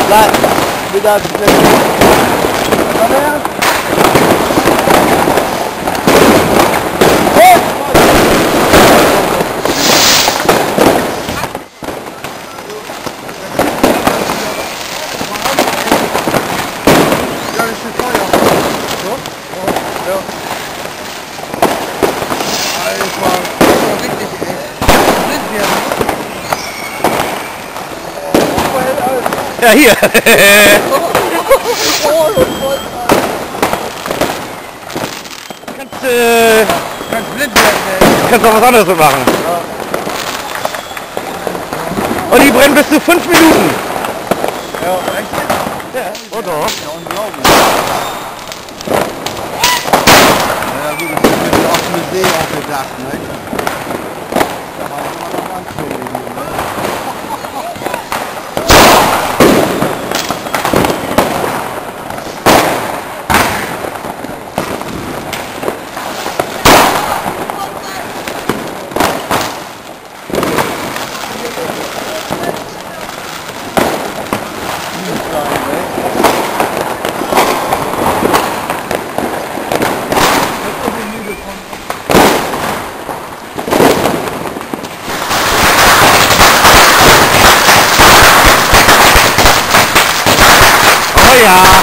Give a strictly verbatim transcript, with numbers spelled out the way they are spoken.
Nein, wieder schnell. Komm her. Ja, hier. kannst, äh, Kannst blind werden. kannst auch was anderes machen. Ja. Und die brennen bis zu fünf Minuten. Ja, echt? Ja, oder? Ja, unglaublich. Ja gut, das ist für die offene See auch gedacht, ne? Da war immer noch Anzüge, ne? Oh ja.